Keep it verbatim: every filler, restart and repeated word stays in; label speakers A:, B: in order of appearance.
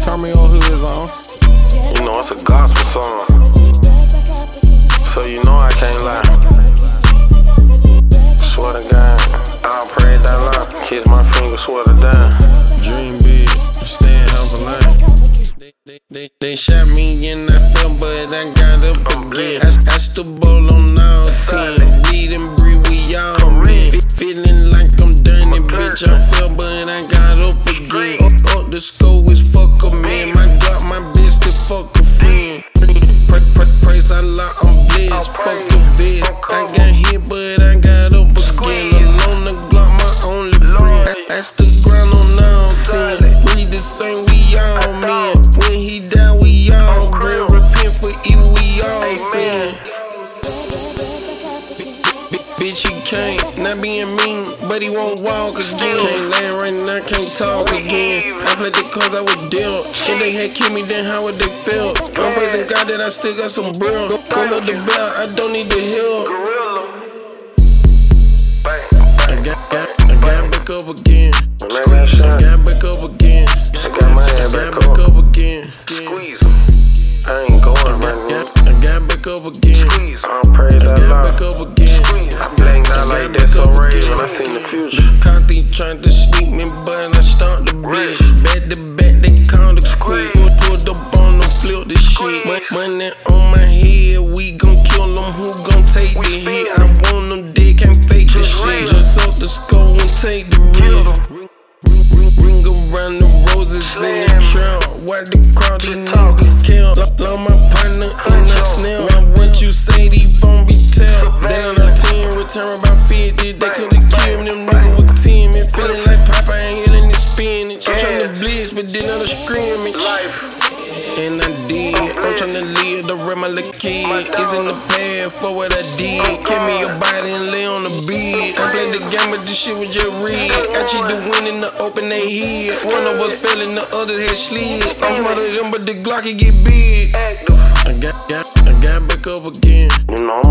A: Turn me on Hoodzone.
B: You know it's a gospel song, so you know I can't lie. Swear to God, I'll pray that line. Kiss my finger, swear to God.
A: Dream big, stay in house alone. They, they, they, they shot me and I fell, but I got up again. I, I still bowl on all ten. Weed and breathe, we all men. Feeling like I'm dirty, bitch. I fell, but I got up again. Up, up the score is fuck a man. My God, my bitch to fuck a friend. Pray, pray, praise Allah, I'm blessed. Fuck a vet. I got hit, but I got up again. Alone the Glock, my only friend. I, I still grind on all ten. Breathe the same, we all men. When he died, we all grin. Repent for evil, we all sin. Bitch, he can't, not being mean, but he won't walk again. Can't land right now, can't talk again. I played the cards I was dealt. If they had killed me, then how would they feel? I'm praising God that I still got some bread. Go up the belt, I don't need the help. I got, got, I got back up again. I got back up again.
B: I got my head back up
A: again.
B: Squeeze em. I ain't going, man.
A: I got back up again.
B: Squeeze, I'll pray that
A: I got back up again.
B: I blanked out like that, so raised when I seen the future.
A: Conti trying to sneak me, but I start the bitch. Back to back, they count the quick. Pulled up on them, flip the shit. Money on my head, we gon' kill them. Who gon' take the hit? I want them dead, can't fake the shit. Just up the skull and take the risk. Ring around the roses in the trap. Why the crowd, these niggas kill? Love my partner in the snail. Why what you say, these phone be tell? Then on a team, return about fifty. They could've killed me, them niggas with team. And feeling like Papa ain't hitting the spinach. I'm tryna blitz, but then on the scrimmage. And I did, I'm tryna live the rest my little kid. It's in the past for what I did. Give me your body and lay on the bed. I played the game, but this shit was just rigged. I cheat the win in the open, they hid. One of us fell and the other had slid. I'm smarter than them, but the Glock can get big. I got, got, I got back up again.
B: You know